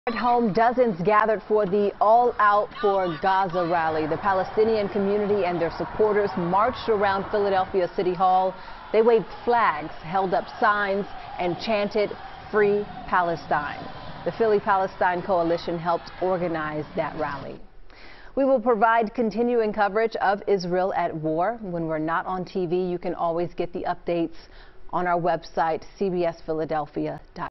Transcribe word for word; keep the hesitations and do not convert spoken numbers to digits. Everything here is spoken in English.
At home, dozens gathered for the All Out for Gaza rally. The Palestinian community and their supporters marched around Philadelphia City Hall. They waved flags, held up signs, and chanted, "Free Palestine." The Philly Palestine Coalition helped organize that rally. We will provide continuing coverage of Israel at war. When we're not on T V, you can always get the updates on our website, c b s philadelphia dot com.